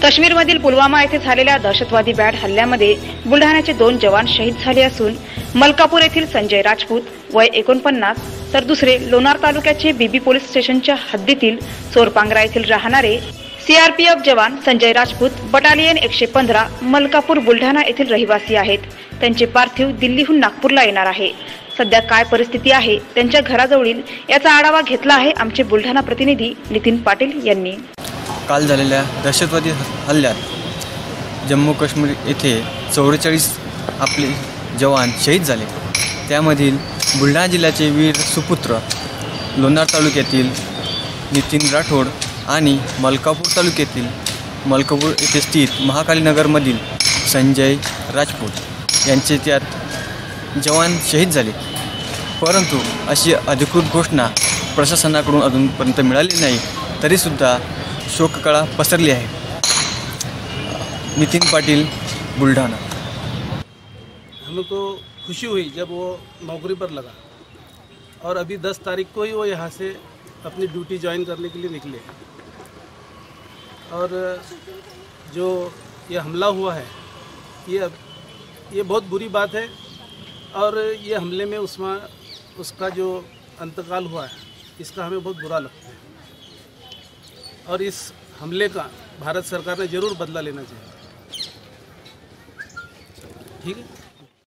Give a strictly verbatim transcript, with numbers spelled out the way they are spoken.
काश्मीरमधील पुलवामा येथे झालेल्या दहशतवादी बॅट हल्ल्यामध्ये बुलढाण्याचे दोन जवान शहीद झाले असून मलकापूर येथील संजय राजपूत वय एकोणपन्नास तर दुसरे लोणार तालुक्याचे बीबी पोलीस स्टेशनच्या हद्दीतील चोरपांगरा येथील राहणारे सीआरपीएफ जवान संजय राजपूत बटालियन एकशे पंधरा मलकापूर बुलढाणा येथील रहिवासी आहेत। त्यांचे पार्थिव दिल्लीहून नागपूरला येणार आहे। सध्या काय परिस्थिती आहे त्यांच्या घराजवळील याचा आढावा घेतला आहे आमचे बुलढाणा प्रतिनिधी नितीन पाटील यांनी। काल झालेल्या दहशतवादी हल्ल्यात जम्मू काश्मीर येथे चौवेचाळीस आपले जवान शहीद झाले। त्यामधील बुलढाणा जिल्ह्याचे वीर सुपुत्र लोणार तालुक्यातील नितीन राठोड आणि मलकापूर तालुक्यातील मलकापूर येथे स्थित महाकालीनगरमधील संजय राजपूत यांचे त्यात जवान शहीद झाले। परंतु अशी अधिकृत घोषणा प्रशासनाकडून अजूनपर्यंत मिळाली नाही, तरीसुद्धा शोककळा पसरली आहे। नितीन पाटिल, बुलढाणा। हमको खुशी हुई जब वो नौकरी पर लगा और अभी दस तारीख को ही वो यहाँ से अपनी ड्यूटी ज्वाइन करने के लिए निकले। और जो ये हमला हुआ है ये ये बहुत बुरी बात है और ये हमले में उसमें उसका जो अंतकाल हुआ है इसका हमें बहुत बुरा लगता है और इस हमले का भारत सरकार ने ज़रूर बदला लेना चाहिए। ठीक है।